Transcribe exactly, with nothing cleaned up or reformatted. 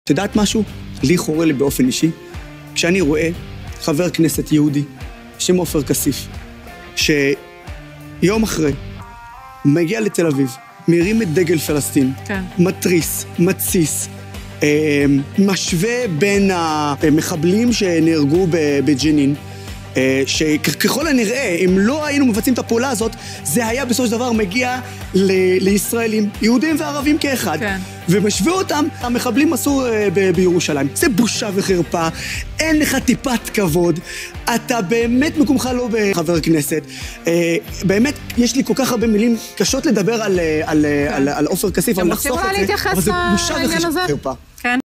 את יודעת משהו? לי חורה לי באופן אישי, כשאני רואה חבר כנסת יהודי, שם עופר כסיף, שיום אחרי מגיע לתל אביב, מרים את דגל פלסטין, כן. מטריס, מציס, משווה בין המחבלים שנהרגו בג'נין, שככל הנראה, אם לא היינו מבצעים את הפעולה הזאת, זה היה בסופו של דבר מגיע ל- לישראלים, יהודים וערבים כאחד. כן. ומשווה אותם, המחבלים עשו ב- בירושלים. זה בושה וחרפה, אין לך טיפת כבוד, אתה באמת מקומך לא בחבר כנסת. באמת, יש לי כל כך הרבה מילים קשות לדבר על, על, כן. על, על עופר כסיף, על לחסוך את זה, אבל זה בושה וחרפה.